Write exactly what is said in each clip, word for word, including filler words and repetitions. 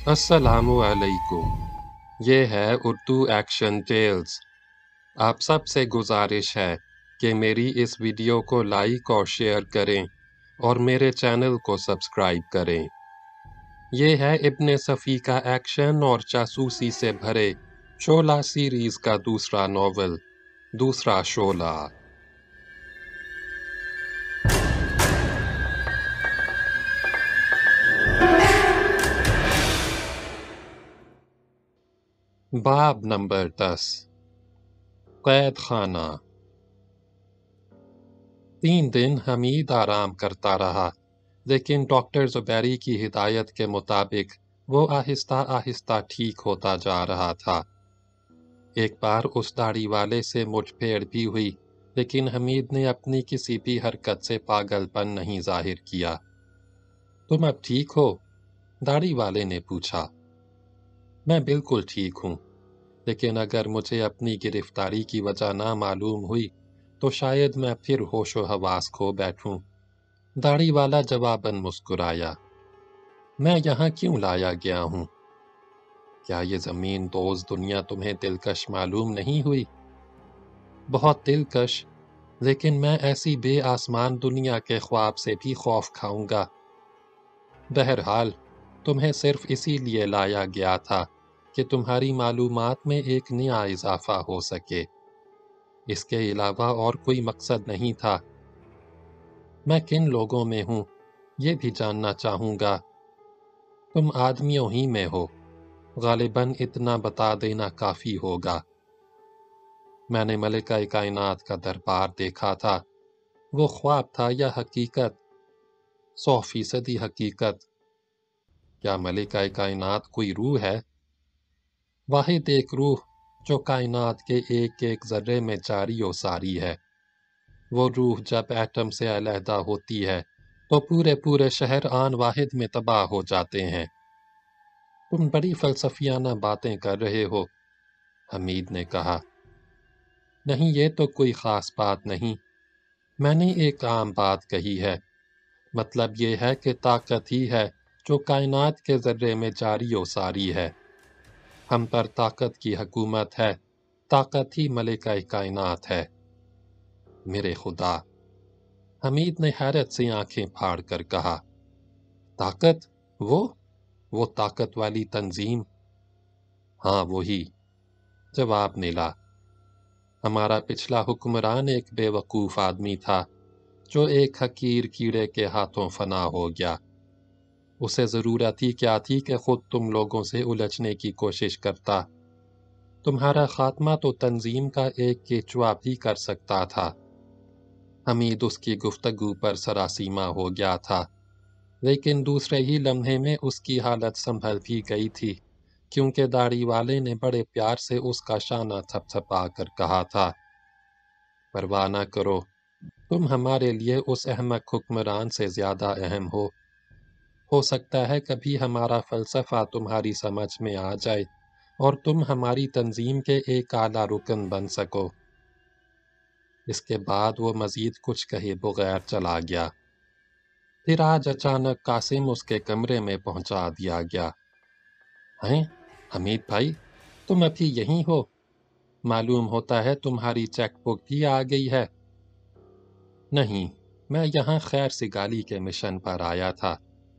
अस्सलामु अलैकुम। ये है उर्दू एक्शन टेल्स। आप सब से गुजारिश है कि मेरी इस वीडियो को लाइक और शेयर करें और मेरे चैनल को सब्सक्राइब करें। ये है इब्न सफ़ी का एक्शन और जासूसी से भरे शोला सीरीज़ का दूसरा नॉवल, दूसरा शोला। बाब नंबर दस, कैद खाना। तीन दिन हमीद आराम करता रहा, लेकिन डॉक्टर ज़ुबैरी की हिदायत के मुताबिक वो आहिस्ता आहिस्ता ठीक होता जा रहा था। एक बार उस दाढ़ी वाले से मुठभेड़ भी हुई, लेकिन हमीद ने अपनी किसी भी हरकत से पागलपन नहीं जाहिर किया। तुम अब ठीक हो? दाढ़ी वाले ने पूछा। मैं बिल्कुल ठीक हूँ, लेकिन अगर मुझे अपनी गिरफ्तारी की वजह ना मालूम हुई तो शायद मैं फिर होशो हवास खो बैठूं। दाढ़ी वाला जवाबन मुस्कुराया। मैं यहाँ क्यों लाया गया हूँ? क्या ये ज़मीन दोज़ दुनिया तुम्हें दिलकश मालूम नहीं हुई? बहुत दिलकश, लेकिन मैं ऐसी बे आसमान दुनिया के ख्वाब से भी खौफ खाऊंगा। बहरहाल, तुम्हें सिर्फ इसीलिए लाया गया था कि तुम्हारी मालूमात में एक नया इजाफा हो सके। इसके अलावा और कोई मकसद नहीं था। मैं किन लोगों में हूँ, ये भी जानना चाहूँगा। तुम आदमियों ही में हो, गालिबन इतना बता देना काफ़ी होगा। मैंने मलिका कायनात का दरबार देखा था। वो ख्वाब था या हकीकत? सौ फीसदी हकीकत। क्या मलिका कायनात कोई रूह है? वाहिद एक रूह जो कायनात के एक एक ज़र्रे में जारी और सारी है। वो रूह जब एटम से अलहदा होती है तो पूरे पूरे शहर आन वाहिद में तबाह हो जाते हैं। तुम बड़ी फ़लसफ़ियाना बातें कर रहे हो, हमीद ने कहा। नहीं, ये तो कोई ख़ास बात नहीं। मैंने एक आम बात कही है। मतलब ये है कि ताकत ही है जो कायनात के ज़र्रे में जारी और सारी है। हम पर ताकत की हुकूमत है, ताकत ही मलिका कायनात है। मेरे खुदा! हमीद ने हैरत से आंखें फाड़ कर कहा। ताकत? वो वो ताकत वाली तंजीम? हाँ, वही, जवाब मिला। हमारा पिछला हुक्मरान एक बेवकूफ़ आदमी था जो एक हकीर कीड़े के हाथों फना हो गया। उसे ज़रूरत ही क्या थी कि खुद तुम लोगों से उलझने की कोशिश करता। तुम्हारा खात्मा तो तंजीम का एक केचुआ भी कर सकता था। हमीद उसकी गुफ्तगू पर सरासीमा हो गया था, लेकिन दूसरे ही लम्हे में उसकी हालत संभल भी गई थी, क्योंकि दाढ़ी वाले ने बड़े प्यार से उसका शाना थपथपा कर कहा था, परवाह न करो, तुम हमारे लिए उस अहमक हुक्मरान से ज़्यादा अहम हो। हो सकता है कभी हमारा फ़लसफ़ा तुम्हारी समझ में आ जाए और तुम हमारी तंजीम के एक आला रुकन बन सको। इसके बाद वो मज़ीद कुछ कहे बगैर चला गया। फिर आज अचानक कासिम उसके कमरे में पहुंचा दिया गया। हैं, हमीद भाई, तुम अभी यहीं हो? मालूम होता है तुम्हारी चेकबुक भी आ गई है। नहीं, मैं यहाँ खैर सिगाली के मिशन पर आया था।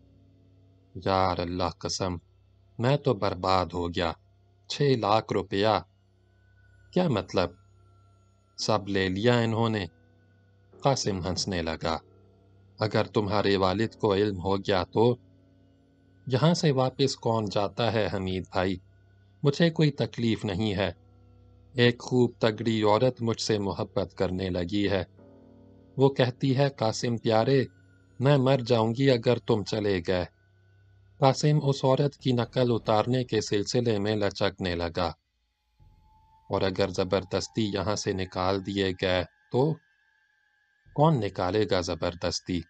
यार अल्लाह कसम, मैं तो बर्बाद हो गया। छह लाख रुपया? क्या मतलब? सब ले लिया इन्होंने? कासिम हंसने लगा। अगर तुम्हारे वालिद को इल्म हो गया तो? यहाँ से वापस कौन जाता है हमीद भाई? मुझे कोई तकलीफ नहीं है। एक खूब तगड़ी औरत मुझसे मोहब्बत करने लगी है। वो कहती है, कासिम प्यारे, मैं मर जाऊंगी अगर तुम चले गए। कासिम उस औरत की नकल उतारने के सिलसिले में लचकने लगा। और अगर ज़बरदस्ती यहाँ से निकाल दिए गए तो? कौन निकालेगा ज़बरदस्ती?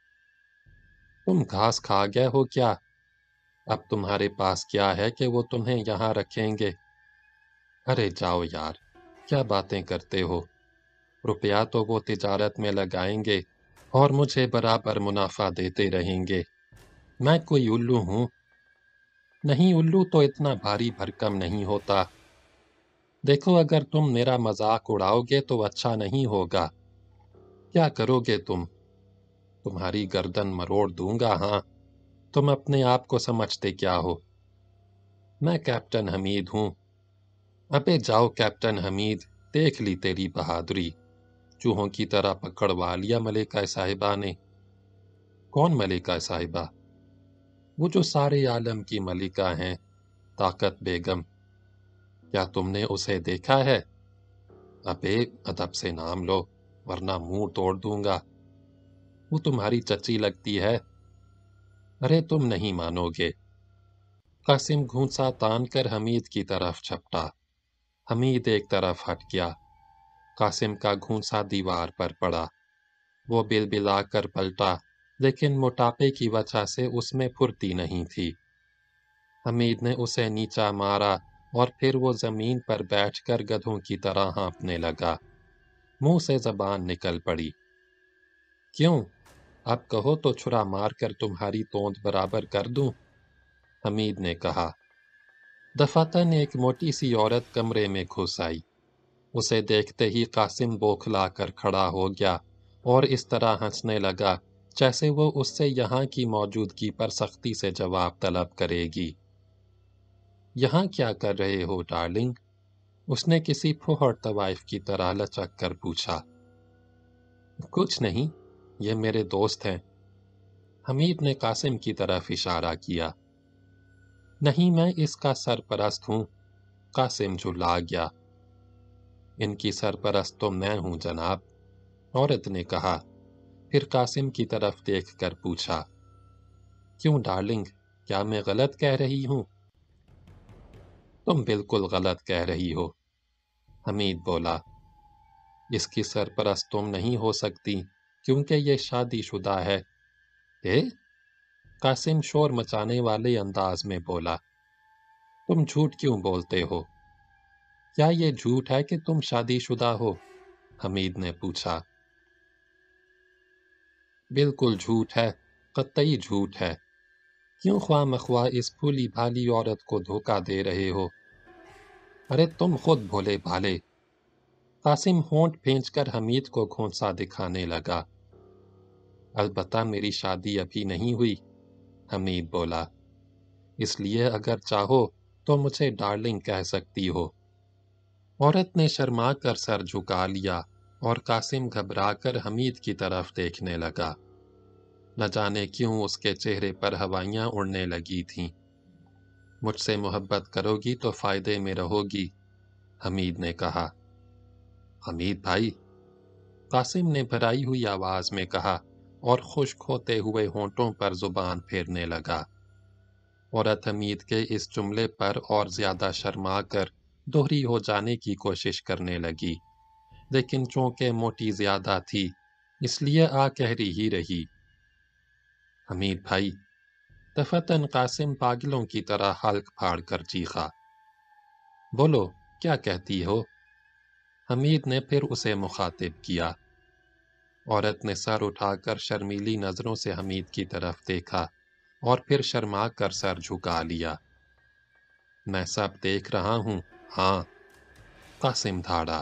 तुम घास खा गए हो क्या? अब तुम्हारे पास क्या है कि वो तुम्हें यहाँ रखेंगे? अरे जाओ यार, क्या बातें करते हो। रुपया तो वो तिजारत में लगाएंगे और मुझे बराबर मुनाफा देते रहेंगे। मैं कोई उल्लू हूँ? نہیں الو تو اتنا بھاری بھرکم نہیں ہوتا۔ دیکھو اگر تم میرا مذاق اڑاؤ گے تو اچھا نہیں ہوگا۔ کیا کرو گے تم؟ تمہاری گردن مروڑ دوں گا ہاں۔ تم اپنے آپ کو سمجھتے کیا ہو؟ میں کیپٹن حمید ہوں۔ ابے جاؤ کیپٹن حمید، دیکھ لی تیری بہادری، چوہوں کی طرح پکڑوا لیا ملکہ صاحبہ نے۔ کون ملکہ صاحبہ؟ وہ جو سارے عالم کی ملکہ ہیں، طاقت بیگم۔ کیا تم نے اسے دیکھا ہے؟ ابے ادب سے نام لو ورنہ منہ توڑ دوں گا۔ وہ تمہاری چچی لگتی ہے۔ ارے تم نہیں مانو گے۔ قاسم گھونسا تان کر حمید کی طرف جھپٹا۔ حمید ایک طرف ہٹ گیا۔ قاسم کا گھونسا دیوار پر پڑا۔ وہ بل بلا کر پلٹا، لیکن موٹاپے کی وجہ سے اس میں پھرتی نہیں تھی۔ حمید نے اسے نیچا مارا اور پھر وہ زمین پر بیٹھ کر گدھوں کی طرح ہانپنے لگا۔ منہ سے زبان نکل پڑی۔ کیوں؟ اب کہو تو چھرا مار کر تمہاری توند برابر کر دوں؟ حمید نے کہا۔ دفعتاً ایک موٹی سی عورت کمرے میں گھس آئی۔ اسے دیکھتے ہی قاسم بوکھلا کر کھڑا ہو گیا اور اس طرح ہنسنے لگا جیسے وہ اس سے یہاں کی موجودگی پر سختی سے جواب طلب کرے گی۔ یہاں کیا کر رہے ہو ڈارلنگ؟ اس نے کسی پھوہڑ طوائف کی طرح لچک کر پوچھا۔ کچھ نہیں، یہ میرے دوست ہیں۔ حمید نے قاسم کی طرف اشارہ کیا۔ نہیں میں اس کا سرپرست ہوں۔ قاسم جھلا گیا۔ ان کی سرپرست تو میں ہوں جناب، عورت نے کہا، پھر قاسم کی طرف دیکھ کر پوچھا۔ کیوں ڈارلنگ، کیا میں غلط کہہ رہی ہوں؟ تم بالکل غلط کہہ رہی ہو، حمید بولا۔ اس کی سرپرست تم نہیں ہو سکتی کیونکہ یہ شادی شدہ ہے۔ اے؟ قاسم شور مچانے والے انداز میں بولا۔ تم جھوٹ کیوں بولتے ہو؟ کیا یہ جھوٹ ہے کہ تم شادی شدہ ہو؟ حمید نے پوچھا۔ بالکل جھوٹ ہے، قطعی جھوٹ ہے۔ کیوں خواہ مخواہ اس پھولی بھالی عورت کو دھوکہ دے رہے ہو؟ ارے تم خود بھولے بھالے۔ قاسم ہونٹ پھینچ کر حمید کو گھونسا دکھانے لگا۔ البتہ میری شادی ابھی نہیں ہوئی، حمید بولا۔ اس لیے اگر چاہو تو مجھے ڈارلنگ کہہ سکتی ہو۔ عورت نے شرما کر سر جھکا لیا اور قاسم گھبرا کر حمید کی طرف دیکھنے لگا۔ نہ جانے کیوں اس کے چہرے پر ہوائیاں اڑنے لگی تھیں۔ مجھ سے محبت کرو گی تو فائدے میں رہو گی، حمید نے کہا۔ حمید بھائی، قاسم نے بھرائی ہوئی آواز میں کہا اور خشک ہوتے ہوئے ہونٹوں پر زبان پھیرنے لگا۔ عورت حمید کے اس جملے پر اور زیادہ شرما کر دوہری ہو جانے کی کوشش کرنے لگی، لیکن چونکہ موٹی زیادہ تھی اس لیے آ کہری ہی رہی۔ حمید بھائی، دفعتاً قاسم پاگلوں کی طرح حلق پھاڑ کر چیخا۔ بولو، کیا کہتی ہو؟ حمید نے پھر اسے مخاطب کیا۔ عورت نے سر اٹھا کر شرمیلی نظروں سے حمید کی طرف دیکھا اور پھر شرما کر سر جھکا لیا۔ میں سب دیکھ رہا ہوں، ہاں، قاسم دھاڑا۔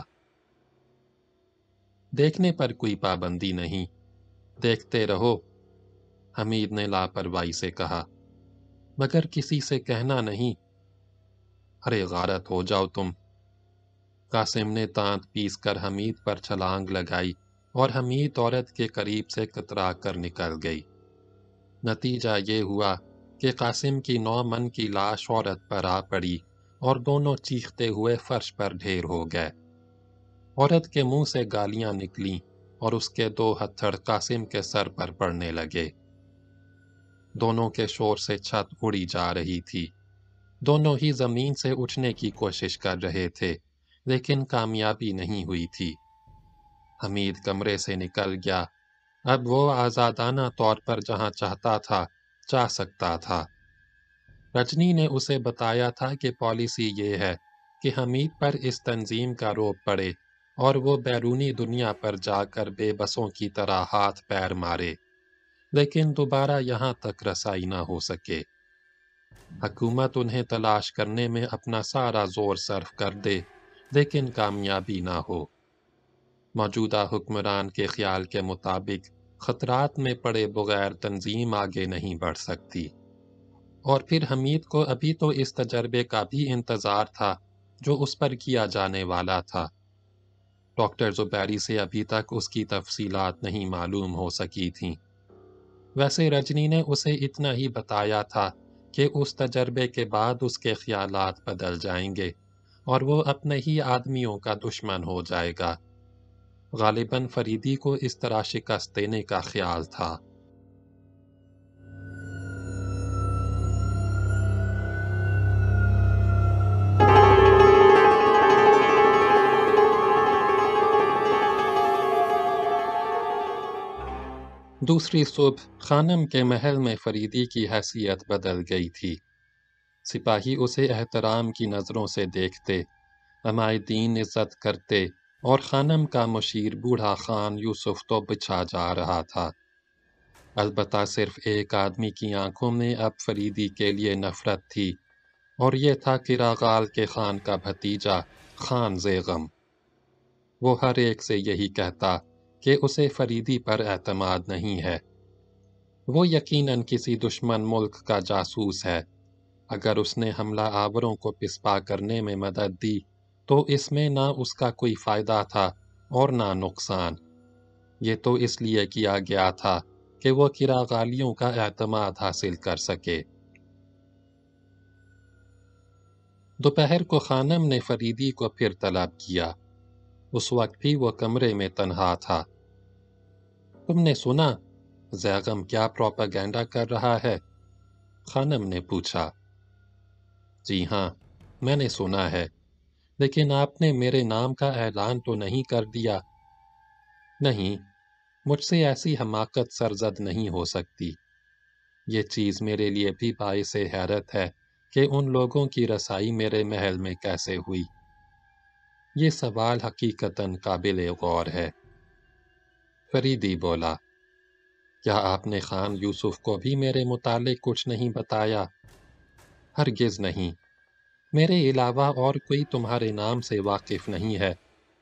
دیکھنے پر کوئی پابندی نہیں، دیکھتے رہو، حمید نے لاپرواہی سے کہا، مگر کسی سے کہنا نہیں۔ ارے غارت ہو جاؤ تم۔ قاسم نے دانت پیس کر حمید پر چھلانگ لگائی اور حمید عورت کے قریب سے کترا کر نکل گئی۔ نتیجہ یہ ہوا کہ قاسم کی نو من کی لاش عورت پر آ پڑی اور دونوں چیختے ہوئے فرش پر ڈھیر ہو گئے۔ عورت کے منہ سے گالیاں نکلیں اور اس کے دو ہتھڑ قاسم کے سر پر پڑنے لگے۔ دونوں کے شور سے چھت اڑی جا رہی تھی۔ دونوں ہی زمین سے اٹھنے کی کوشش کر رہے تھے، لیکن کامیابی نہیں ہوئی تھی۔ حمید کمرے سے نکل گیا۔ اب وہ آزادانہ طور پر جہاں چاہتا تھا جا سکتا تھا۔ رجنی نے اسے بتایا تھا کہ پالیسی یہ ہے کہ حمید پر اس تنظیم کا رعب پڑے اور وہ بیرونی دنیا پر جا کر بے بسوں کی طرح ہاتھ پیر مارے، لیکن دوبارہ یہاں تک رسائی نہ ہو سکے۔ حکومت انہیں تلاش کرنے میں اپنا سارا زور صرف کر دے لیکن کامیابی نہ ہو۔ موجودہ حکمران کے خیال کے مطابق خطرات میں پڑے بغیر تنظیم آگے نہیں بڑھ سکتی، اور پھر حمید کو ابھی تو اس تجربے کا بھی انتظار تھا جو اس پر کیا جانے والا تھا۔ ڈاکٹر زبیری سے ابھی تک اس کی تفصیلات نہیں معلوم ہو سکی تھیں۔ ویسے رجنی نے اسے اتنا ہی بتایا تھا کہ اس تجربے کے بعد اس کے خیالات بدل جائیں گے اور وہ اپنے ہی آدمیوں کا دشمن ہو جائے گا۔ غالباً فریدی کو اس طرح شکست دینے کا خیال تھا۔ دوسری صبح خانم کے محل میں فریدی کی حیثیت بدل گئی تھی۔ سپاہی اسے احترام کی نظروں سے دیکھتے، عمائدین عزت کرتے، اور خانم کا مشیر بوڑھا خان یوسف تو بچھا جا رہا تھا۔ البتہ صرف ایک آدمی کی آنکھوں میں اب فریدی کے لیے نفرت تھی، اور یہ تھا کراغال کے خان کا بھتیجا خان زیغم۔ وہ ہر ایک سے یہی کہتا کہ اسے فریدی پر اعتماد نہیں ہے۔ وہ یقیناً کسی دشمن ملک کا جاسوس ہے۔ اگر اس نے حملہ آوروں کو پسپا کرنے میں مدد دی تو اس میں نہ اس کا کوئی فائدہ تھا اور نہ نقصان۔ یہ تو اس لیے کیا گیا تھا کہ وہ کراغالیوں کا اعتماد حاصل کر سکے۔ دوپہر کو خانم نے فریدی کو پھر طلب کیا۔ اس وقت بھی وہ کمرے میں تنہا تھا۔ تم نے سنا زیغم کیا پروپیگنڈا کر رہا ہے؟ خانم نے پوچھا۔ جی ہاں، میں نے سنا ہے، لیکن آپ نے میرے نام کا اعلان تو نہیں کر دیا۔ نہیں، مجھ سے ایسی حماقت سرزد نہیں ہو سکتی۔ یہ چیز میرے لیے بھی باعث حیرت ہے کہ ان لوگوں کی رسائی میرے محل میں کیسے ہوئی۔ یہ سوال حقیقتاً قابل غور ہے۔ فریدی بولا، کیا آپ نے خان یوسف کو بھی میرے متعلق کچھ نہیں بتایا؟ ہرگز نہیں، میرے علاوہ اور کوئی تمہارے نام سے واقف نہیں ہے۔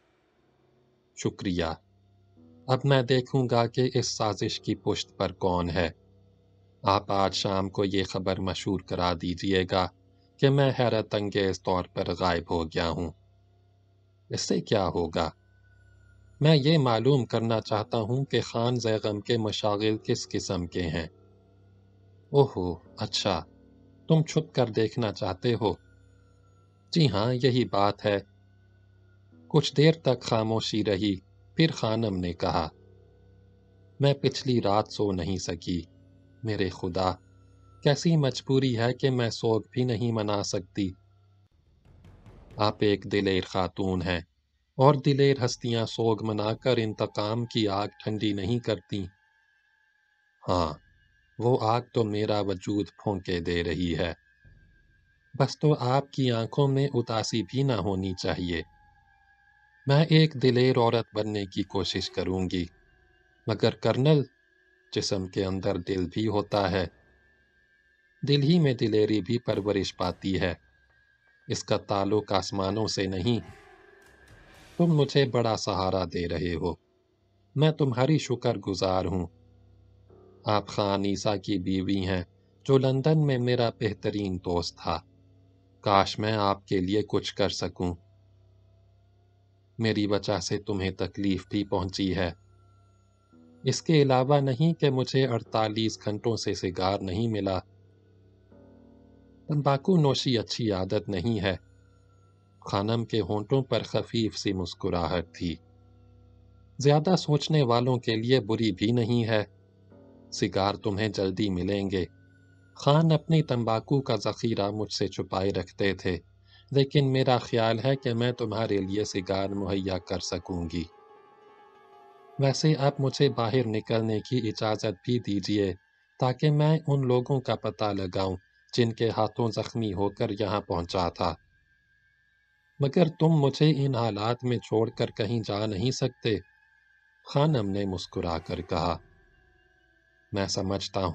شکریہ، اب میں دیکھوں گا کہ اس سازش کی پشت پر کون ہے۔ آپ آج شام کو یہ خبر مشہور کرا دیجئے گا کہ میں حیرت انگیز طور پر غائب ہو گیا ہوں۔ اس سے کیا ہوگا؟ میں یہ معلوم کرنا چاہتا ہوں کہ خان زیغم کے مشاغل کس قسم کے ہیں۔ اوہو، اچھا، تم چھپ کر دیکھنا چاہتے ہو؟ جی ہاں، یہی بات ہے۔ کچھ دیر تک خاموشی رہی، پھر خانم نے کہا، میں پچھلی رات سو نہیں سکی۔ میرے خدا، کیسی مجبوری ہے کہ میں سوگ بھی نہیں منا سکتی۔ آپ ایک دلیر خاتون ہیں، اور دلیر ہستیاں سوگ منا کر انتقام کی آگ ٹھنڈی نہیں کرتی۔ ہاں، وہ آگ تو میرا وجود پھونکے دے رہی ہے۔ بس تو آپ کی آنکھوں میں اداسی بھی نہ ہونی چاہیے۔ میں ایک دلیر عورت بننے کی کوشش کروں گی، مگر کرنل، جسم کے اندر دل بھی ہوتا ہے۔ دل ہی میں دلیری بھی پرورش پاتی ہے، اس کا تعلق آسمانوں سے نہیں۔ تم مجھے بڑا سہارا دے رہے ہو، میں تمہاری شکر گزار ہوں۔ آپ خان عیسیٰ کی بیوی ہیں جو لندن میں میرا بہترین دوست تھا۔ کاش میں آپ کے لیے کچھ کر سکوں۔ میری وجہ سے تمہیں تکلیف بھی پہنچی ہے۔ اس کے علاوہ نہیں کہ مجھے اڑتالیس گھنٹوں سے سگار نہیں ملا۔ تمباکو نوشی اچھی عادت نہیں ہے۔ خانم کے ہونٹوں پر خفیف سی مسکراہٹ تھی۔ زیادہ سوچنے والوں کے لیے بری بھی نہیں ہے۔ سگار تمہیں جلدی ملیں گے۔ خان اپنی تمباکو کا ذخیرہ مجھ سے چھپائے رکھتے تھے، لیکن میرا خیال ہے کہ میں تمہارے لیے سگار مہیا کر سکوں گی۔ ویسے اب مجھے باہر نکلنے کی اجازت بھی دیجیے تاکہ میں ان لوگوں کا پتہ لگاؤں جن کے ہاتھوں زخمی ہو کر یہاں پہنچا تھا۔ مگر تم مجھے ان حالات میں چھوڑ کر کہیں جا نہیں سکتے، خانم نے مسکرا کر کہا۔ میں سمجھتا ہوں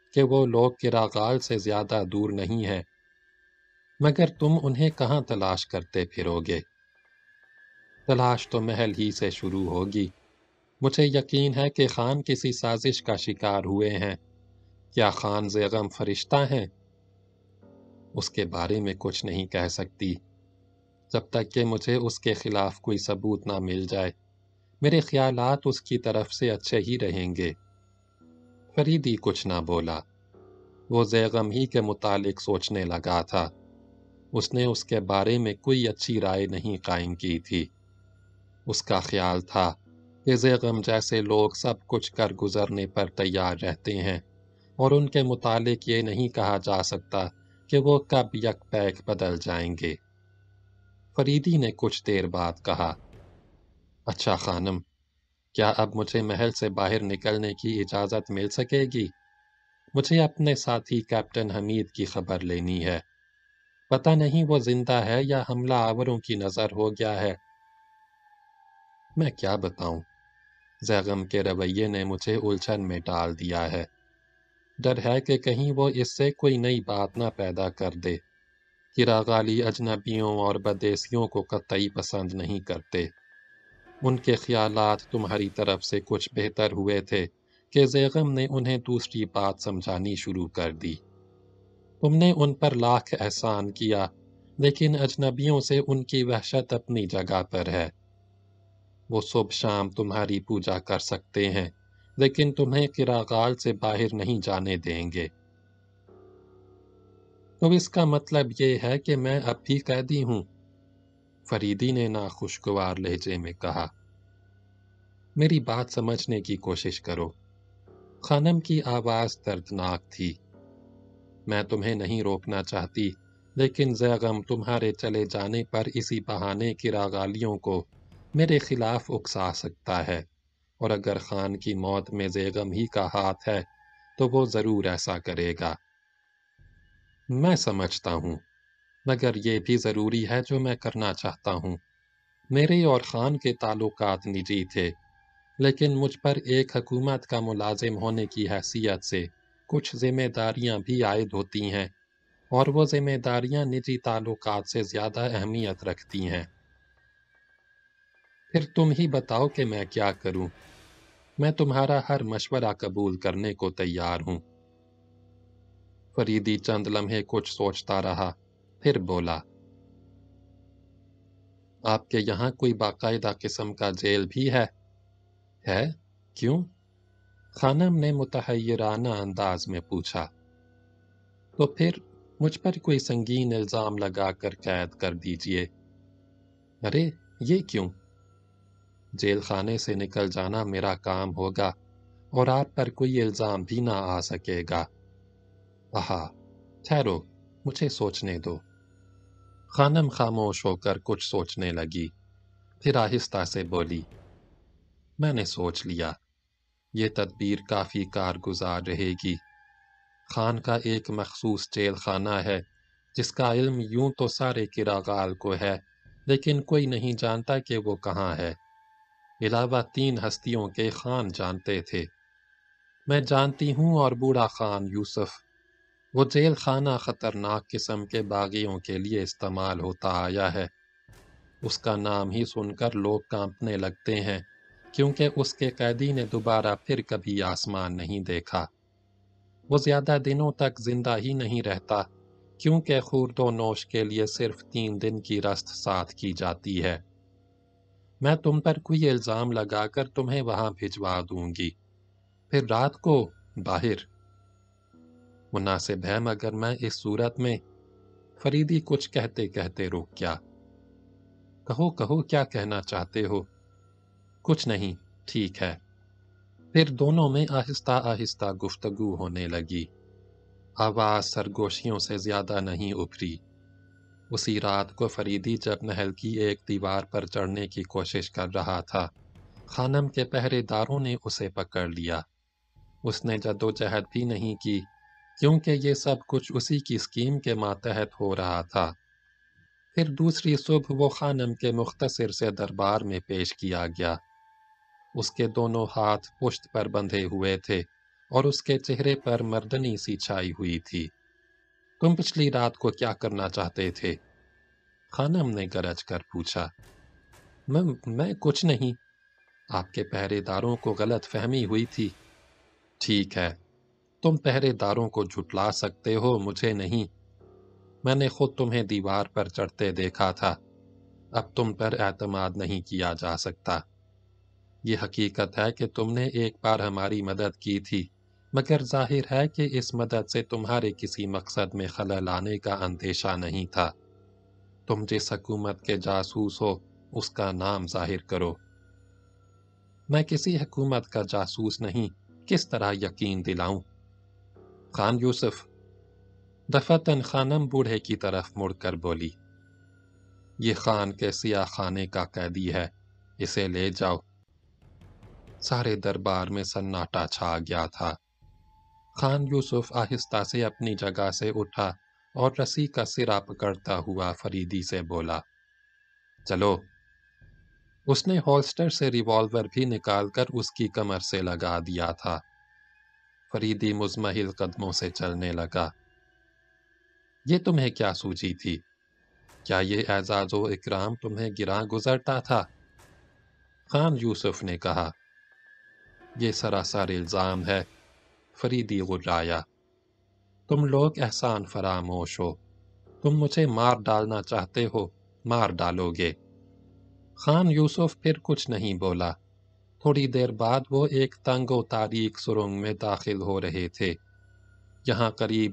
کہ وہ لوگ کراغال سے زیادہ دور نہیں ہیں، مگر تم انہیں کہاں تلاش کرتے پھرو گے؟ تلاش تو محل ہی سے شروع ہوگی۔ مجھے یقین ہے کہ خان کسی سازش کا شکار ہوئے ہیں۔ کیا خان زیغم فرشتہ ہیں؟ اس کے بارے میں کچھ نہیں کہہ سکتی جب تک کہ مجھے اس کے خلاف کوئی ثبوت نہ مل جائے۔ میرے خیالات اس کی طرف سے اچھے ہی رہیں گے۔ فریدی کچھ نہ بولا۔ وہ زیغم ہی کے متعلق سوچنے لگا تھا۔ اس نے اس کے بارے میں کوئی اچھی رائے نہیں قائم کی تھی۔ اس کا خیال تھا کہ زیغم جیسے لوگ سب کچھ کر گزرنے پر تیار رہتے ہیں، اور ان کے متعلق یہ نہیں کہا جا سکتا کہ وہ کب یک پیک بدل جائیں گے۔ فریدی نے کچھ دیر بعد کہا، اچھا خانم، کیا اب مجھے محل سے باہر نکلنے کی اجازت مل سکے گی؟ مجھے اپنے ساتھی کیپٹن حمید کی خبر لینی ہے۔ پتہ نہیں وہ زندہ ہے یا حملہ آوروں کی نظر ہو گیا ہے۔ میں کیا بتاؤں؟ زیغم کے رویے نے مجھے الجھن میں ڈال دیا ہے۔ ڈر ہے کہ کہیں وہ اس سے کوئی نئی بات نہ پیدا کر دے۔ کراغالی اجنبیوں اور بدیسیوں کو قطعی پسند نہیں کرتے۔ ان کے خیالات تمہاری طرف سے کچھ بہتر ہوئے تھے کہ زیغم نے انہیں دوسری بات سمجھانی شروع کر دی۔ تم نے ان پر لاکھ احسان کیا، لیکن اجنبیوں سے ان کی وحشت اپنی جگہ پر ہے۔ وہ صبح شام تمہاری پوجا کر سکتے ہیں، لیکن تمہیں کراغال سے باہر نہیں جانے دیں گے۔ تو اس کا مطلب یہ ہے کہ میں اب بھی قیدی ہوں؟ فریدی نے ناخوشگوار لہجے میں کہا۔ میری بات سمجھنے کی کوشش کرو۔ خانم کی آواز دردناک تھی۔ میں تمہیں نہیں روکنا چاہتی، لیکن زیغم تمہارے چلے جانے پر اسی بہانے کراغالیوں کو میرے خلاف اکسا سکتا ہے، اور اگر خان کی موت میں زیغم ہی کا ہاتھ ہے تو وہ ضرور ایسا کرے گا۔ میں سمجھتا ہوں، مگر یہ بھی ضروری ہے جو میں کرنا چاہتا ہوں۔ میرے اور خان کے تعلقات نجی تھے، لیکن مجھ پر ایک حکومت کا ملازم ہونے کی حیثیت سے کچھ ذمہ داریاں بھی عائد ہوتی ہیں، اور وہ ذمہ داریاں نجی تعلقات سے زیادہ اہمیت رکھتی ہیں۔ پھر تم ہی بتاؤ کہ میں کیا کروں؟ میں تمہارا ہر مشورہ قبول کرنے کو تیار ہوں۔ فریدی چند لمحے کچھ سوچتا رہا، پھر بولا، آپ کے یہاں کوئی باقاعدہ قسم کا جیل بھی ہے؟ ہے؟ کیوں؟ خانم نے متحیرانہ انداز میں پوچھا۔ تو پھر مجھ پر کوئی سنگین الزام لگا کر قید کر دیجئے۔ ارے یہ کیوں؟ جیل خانے سے نکل جانا میرا کام ہوگا، اور آپ پر کوئی الزام بھی نہ آ سکے گا۔ آہا، ٹھہرو، مجھے سوچنے دو۔ خانم خاموش ہو کر کچھ سوچنے لگی، پھر آہستہ سے بولی، میں نے سوچ لیا، یہ تدبیر کافی کارگزار رہے گی۔ خان کا ایک مخصوص جیل خانہ ہے، جس کا علم یوں تو سارے کراغال کو ہے، لیکن کوئی نہیں جانتا کہ وہ کہاں ہے۔ علاوہ تین ہستیوں کے خان جانتے تھے۔ میں جانتی ہوں اور بوڑھا خان یوسف۔ وہ جیل خانہ خطرناک قسم کے باغیوں کے لیے استعمال ہوتا آیا ہے۔ اس کا نام ہی سن کر لوگ کانپنے لگتے ہیں، کیونکہ اس کے قیدی نے دوبارہ پھر کبھی آسمان نہیں دیکھا۔ وہ زیادہ دنوں تک زندہ ہی نہیں رہتا، کیونکہ خورد و نوش کے لیے صرف تین دن کی رست ساتھ کی جاتی ہے۔ میں تم پر کوئی الزام لگا کر تمہیں وہاں بھجوا دوں گی، پھر رات کو باہر۔ مناسب ہے، مگر میں اس صورت میں… فریدی کچھ کہتے کہتے رک گیا۔ کہو کہو، کیا کہنا چاہتے ہو؟ کچھ نہیں، ٹھیک ہے۔ پھر دونوں میں آہستہ آہستہ گفتگو ہونے لگی۔ آواز سرگوشیوں سے زیادہ نہیں ابھری۔ اسی رات کو فریدی جب محل کی ایک دیوار پر چڑھنے کی کوشش کر رہا تھا، خانم کے پہرے داروں نے اسے پکڑ لیا۔ اس نے جدوجہد بھی نہیں کی، کیونکہ یہ سب کچھ اسی کی اسکیم کے ماتحت ہو رہا تھا۔ پھر دوسری صبح وہ خانم کے مختصر سے دربار میں پیش کیا گیا۔ اس کے دونوں ہاتھ پشت پر بندھے ہوئے تھے، और उसके चेहरे पर मर्दनी सी छाई हुई थी। तुम पिछली रात को क्या करना चाहते थे? खानम ने गरज कर पूछा। मैं मैं कुछ नहीं। आपके पहरेदारों को गलत फहमी हुई थी। ठीक है, तुम पहरेदारों को झुठला सकते हो, मुझे नहीं। मैंने खुद तुम्हें दीवार पर चढ़ते देखा था। अब तुम पर एतमाद नहीं किया जा सकता। ये हकीकत है कि तुमने एक बार हमारी मदद की थी, मगर जाहिर है कि इस मदद से तुम्हारे किसी मकसद में खलल आने का अंदेशा नहीं था। तुम जिस हुकूमत के जासूस हो, उसका नाम जाहिर करो। मैं किसी हुकूमत का जासूस नहीं, किस तरह यकीन दिलाऊं? खान यूसुफ। दफतन खानम बूढ़े की तरफ मुड़कर बोली। ये खान के सिया खाने का कैदी है, इसे ले जाओ। सारे दरबार में सन्नाटा छा गया था। खान यूसुफ आहिस्ता से अपनी जगह से उठा और रस्सी का सिरा पकड़ता हुआ फरीदी से बोला, चलो। उसने होल्स्टर से रिवॉल्वर भी निकालकर उसकी कमर से लगा दिया था। फरीदी मुज़महिल कदमों से चलने लगा। ये तुम्हें क्या सूझी थी? क्या ये एजाज़ो इकराम तुम्हें गिरा गुजरता था? खान यूसुफ ने कहा। ये सरासर इल्ज़ाम है। फरीदी गुर्राया। तुम लोग एहसान फरामोश हो। तुम मुझे मार डालना चाहते हो, मार डालोगे। खान यूसुफ फिर कुछ नहीं बोला। थोड़ी देर बाद वो एक तंग और तारीक सुरंग में दाखिल हो रहे थे। यहाँ करीब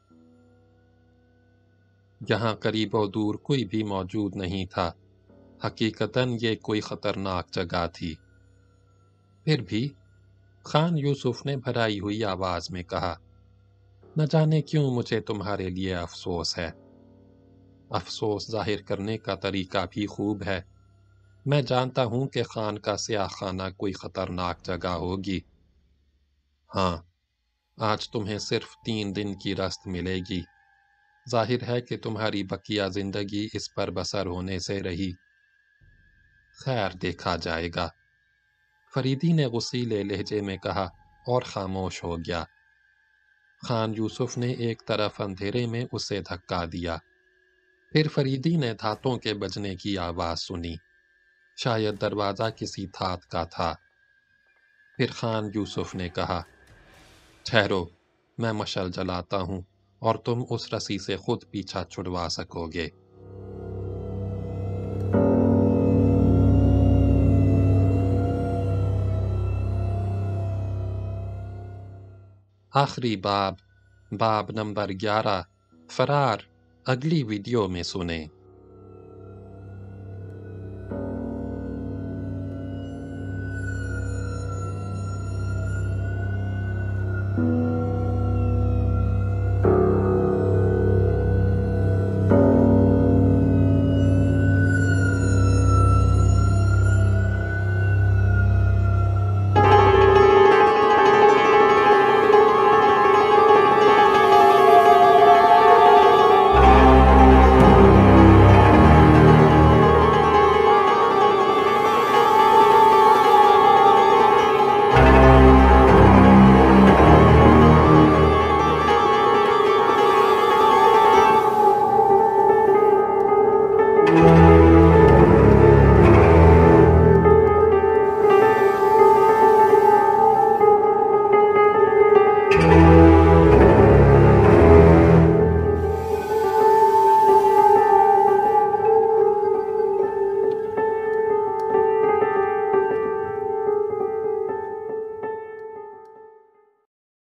यहाँ करीब और दूर कोई भी मौजूद नहीं था। हकीकतन ये कोई खतरनाक जगह थी। फिर भी खान यूसुफ ने भराई हुई आवाज में कहा, न जाने क्यों मुझे तुम्हारे लिए अफसोस है। अफसोस जाहिर करने का तरीका भी खूब है। मैं जानता हूं कि खान का स्याह खाना कोई खतरनाक जगह होगी। हाँ, आज तुम्हें सिर्फ तीन दिन की रस्त मिलेगी। जाहिर है कि तुम्हारी बकिया जिंदगी इस पर बसर होने से रही। खैर, देखा जाएगा। फरीदी ने गुस्सीले लहजे में कहा और खामोश हो गया। खान यूसुफ ने एक तरफ अंधेरे में उसे धक्का दिया। फिर फरीदी ने धातों के बजने की आवाज सुनी। शायद दरवाजा किसी धात का था। फिर खान यूसुफ ने कहा, ठहरो, मैं मशल जलाता हूं और तुम उस रस्सी से खुद पीछा छुड़वा सकोगे। आखिरी बाब, बाब नंबर ग्यारह, फरार, अगली वीडियो में सुने।